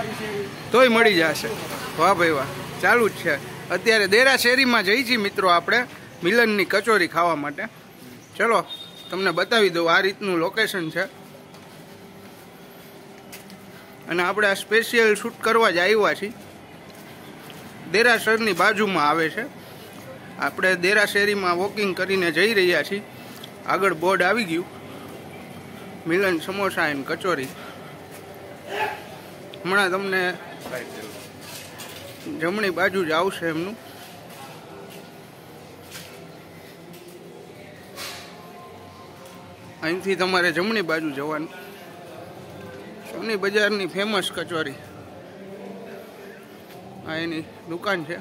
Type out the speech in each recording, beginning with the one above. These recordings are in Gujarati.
તોય મળી જશે. વાહ ભાઈ વાહ, ચાલુ જ છે. અત્યારે દેરા શેરીમાં જઈ છીએ મિત્રો આપણે મિલનની કચોરી ખાવા માટે. ચલો તમને બતાવી દઉં, આ રીતનું લોકેશન છે અને આપણે આ સ્પેશિયલ શૂટ કરવા જ આવ્યા છીએ. દેરાસરની બાજુમાં આવે છે. આપણે દેરા શેરીમાં વોકિંગ કરીને જઈ રહ્યા છીએ. આગળ બોર્ડ આવી ગયું, મિલન સમોસા એન્ડ કચોરી. હમણાં તમને જમણી બાજુ જ આવશે એમનું. અહીંથી તમારે જમણી બાજુ જવાનું. સોની બજારની ફેમસ કચોરી, આ એની દુકાન છે.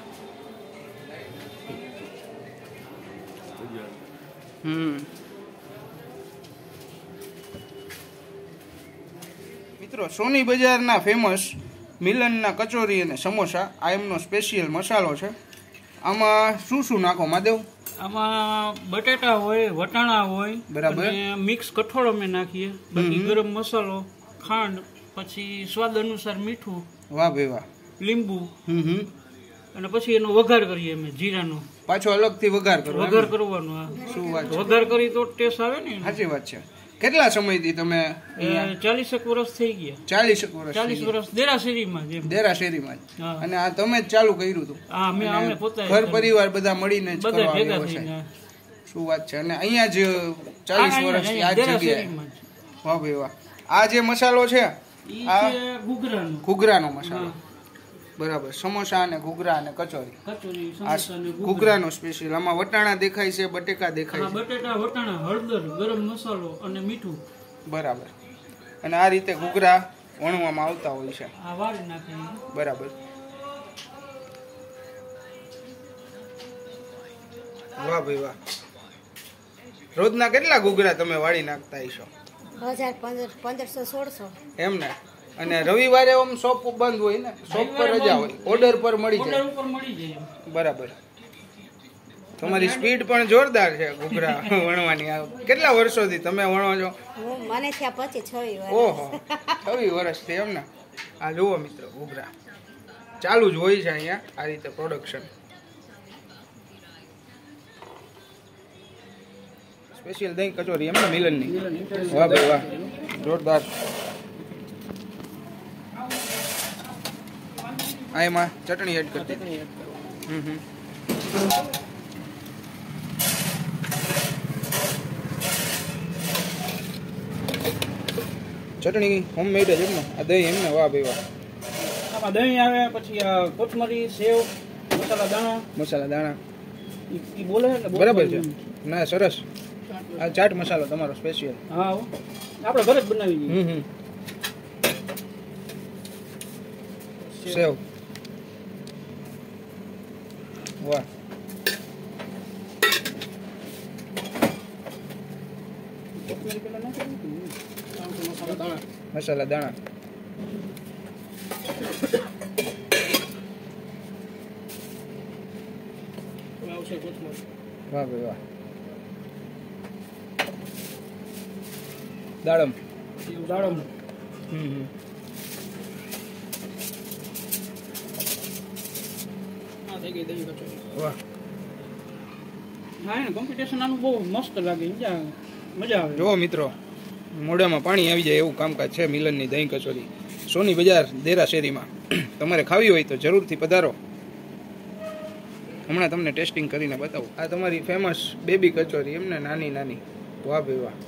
મિત્રો સોની બજારના ફેમસ મિલનના કચોરી અને સમોસા, આ એમનો સ્પેશિયલ મસાલો છે. આમાં શું શું નાખો માદેવ? આમાં બટેટા હોય, વટાણા હોય, બરાબર, મિક્સ કઠોળ અમે નાખીએ, બાકી ગરમ મસાલો, ખાંડ, પછી સ્વાદ અનુસાર મીઠું. વાહ ભાઈ વાહ. લીંબુ. અને પછી એનો વઘાર કરીએ અમે જીરાનો. પાછો અલગથી વઘાર કરવાનો. શું વાત છે, વઘાર કરી તો ટેસ્ટ આવે ને. સાચી વાત છે. કેટલા સમયથી તમે? 40 વર્ષ થઈ ગયા. 40 વર્ષ દેરાશેરીમાં. દેરાશેરીમાં જ. અને આ તમે જ ચાલુ કર્યું હતું? અમે પોતે ઘર પરિવાર બધા મળીને જ કરવા આવ્યો છે. શું વાત છે. અને અહીંયા જ 40 વર્ષથી આ જગ્યાએ. વાહ ભાઈ વાહ. આ જે મસાલો છે આ ઘૂઘરાનો મસાલો, બરાબર. સમોસા અને ઘૂઘરા અને કચોરી. ઘૂઘરાનો સ્પેશિયલ. આમાં વટાણા દેખાય છે, બટેકા દેખાય છે. બટેટા, વટાણા, હળદર, ગરમ મસાલો અને મીઠું. બરાબર. અને આ રીતે ઘૂઘરા વણવામાં આવતા હોય છે. બરાબર. વાહ ભાઈ વાહ. રોજના કેટલા ઘૂઘરા તમે વાળી નાખતા હશો? 1500-1600. એમ ને. અને રવિવારે આમ શોપ બંધ હોય ને, શોપ પર રજા હોય, ઓર્ડર પર મળી જાય. બરાબર. તમારી સ્પીડ પણ જોરદાર છે ઘૂઘરા વણવાની. કેટલા વર્ષોથી તમે વણો છો? મને થયા 25-26 વર્ષ. ઓહો, 26 વર્ષથી એમ ને. આ જુઓ મિત્રો, ઘૂઘરા ચાલુ જ હોય છે અહીંયા આ રીતે પ્રોડક્શન. સ્પેશિયલ દહીં કચોરી એમ ને મિલનની. વાહ ભાઈ વાહ, જોરદાર. આ એમાં ચટણી એડ કરતી. ચટણી હોમમેડ જ એમ ને. આ દહીં એમ ને. વાહ ભાઈ વાહ. આમાં દહીં આવે, પછી કોથમરી, સેવ, મસાલા દાણા ઈ બોલે. બરાબર છે. ના સરસ. આ ચાટ મસાલો તમારો સ્પેશિયલ. હા, આપણે ઘરે જ બનાવી. સેવ. વાહ. મસાલા દાણા. વાહ ભાઈ વાહ. દાડમ. વાહ. હા, કોમ્પિટિશન આનું બહુ મસ્ત લાગે, મજા આવે. જો મિત્રો, મોઢામાં પાણી આવી જાય એવું કામકાજ છે મિલનની દહીં કચોરી સોની બજાર દેરા શેરીમાં. તમારે ખાવી હોય તો જરૂરથી પધારો. હમણાં તમને ટેસ્ટિંગ કરીને બતાવું. આ તમારી ફેમસ બેબી કચોરી એમને, નાની નાની. વાહ ભાઈ વાહ.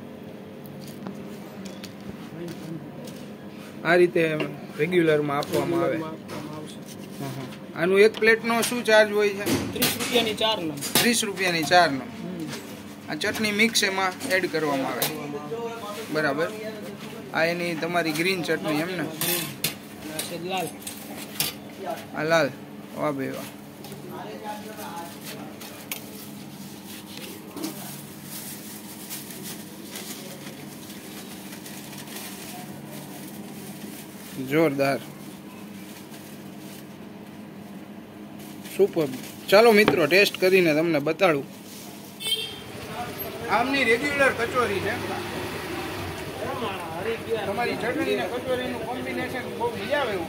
આ રીતે રેગ્યુલરમાં આપવામાં આવે. આનું એક પ્લેટનો શું ચાર્જ હોય છે? 30 રૂપિયાની 4 નંગ. આ ચટણી મિક્સ એમાં એડ કરવામાં આવે. બરાબર. આ એની તમારી ગ્રીન ચટણી એમ ને. આ લાલ. વાહ ભાઈ વાહ. જોરદાર. સુપર. ચાલો મિત્રો, ટેસ્ટ કરીને તમને બતાડું. આમની રેગ્યુલર કચોરી છે. તમારી ચટણી અને કચોરીનું કોમ્બિનેશન બહુ મજા આવે એવું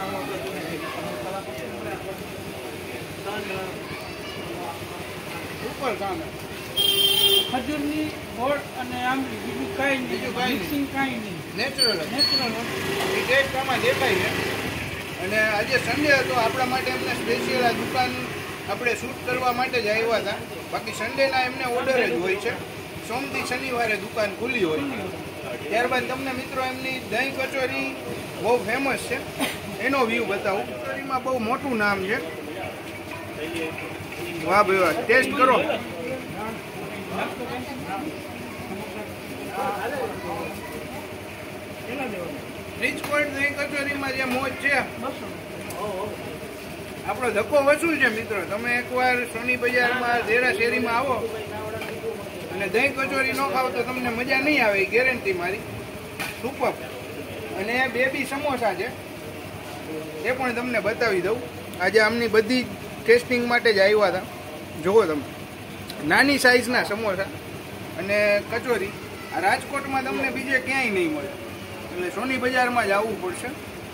ઉપર કામ ખજૂરની ગોળ અને આંબલી બીજું કાંઈ નહીં, મિક્સિંગ કાંઈ નહીં, નેચરલ નેચરલ એ ટેસ્ટ આમાં દેખાય છે. અને આજે સન્ડે હતો આપણા માટે એમને સ્પેશિયલ આ દુકાન આપણે શૂટ કરવા માટે જ આવ્યા હતા. બાકી સન્ડેના એમને ઓર્ડર જ હોય છે. સોમથી શનિવારે દુકાન ખુલ્લી હોય. ત્યારબાદ તમને મિત્રો એમની દહીં કચોરી બહુ ફેમસ છે, એનો વ્યૂ બતાવું. કચોરીમાં બહુ મોટું નામ છે. વાહ ભાઈ વાહ, ટેસ્ટ કરો. રાજકોટ દહીં કચોરીમાં જે મોજ છે, આપણો ધક્કો વસૂલ છે મિત્રો. તમે એકવાર સોની બજારમાં ઝેરા શેરીમાં આવો અને દહીં કચોરી ન ખાવ તો તમને મજા નહીં આવે, ગેરંટી મારી. સુપર. અને બેબી સમોસા છે, એ પણ તમને બતાવી દઉં. આજે આમની બધી ટેસ્ટિંગ માટે જ આવ્યા હતા. જુઓ તમે, નાની સાઈઝના સમોસા અને કચોરી આ રાજકોટમાં તમને બીજે ક્યાંય નહીં મળે, એટલે સોની બજારમાં જ આવવું પડશે.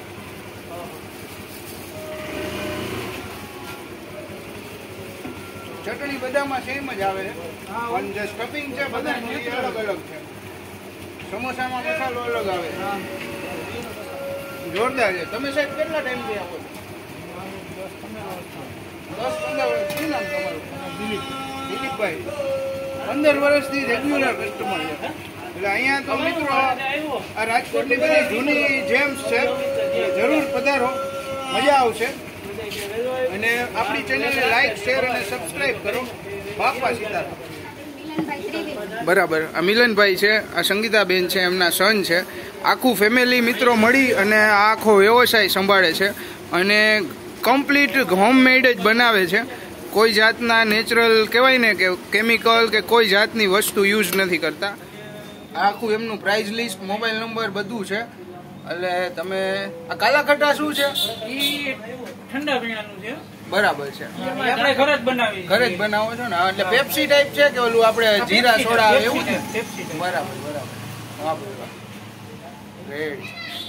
ચટણી બધામાં સેમ જ આવે છે, પણ જે સ્ટફિંગ છે બધા અલગ અલગ છે. સમોસામાં મસાલો અલગ આવે છે, જોરદાર છે. તમે સાહેબ કેટલા ટાઈમથી આવો છો? 10-15 વર્ષ. શું નામ તમારું? દિલીપભાઈ. 15 વર્ષથી રેગ્યુલર કસ્ટમર છે. એટલે અહીંયા તો મિત્રો આ રાજકોટની બધી જૂની જેમ્સ છે, જરૂર પધારો, મજા આવશે. અને આપણી ચેનલને લાઈક, શેર અને સબસ્ક્રાઇબ કરો. બાપા સીતારામ. બરાબર. આ મિલનભાઈ છે, આ સંગીતાબેન છે, એમના સન છે. આખું ફેમિલી મિત્રો મળી અને આ આખો વ્યવસાય સંભાળે છે અને કમ્પ્લીટ હોમમેડ જ બનાવે છે. કોઈ જાતના નેચરલ કહેવાય ને કે કેમિકલ કે કોઈ જાતની વસ્તુ યુઝ નથી કરતા. આખું એમનું પ્રાઇસ લિસ્ટ, મોબાઈલ નંબર બધું છે. એટલે તમે આ કાલા ખટ્ટા શું છે? ઠંડા પીણાનું છે. બરાબર છે. આપણે ઘરે જ બનાવી, ઘરે જ બનાવો છો ને? એટલે પેપ્સી ટાઈપ છે કે ઓલું આપણે જીરા સોડા આવે એવું છે? બરાબર બરાબર. હા બરાબર. રેડી.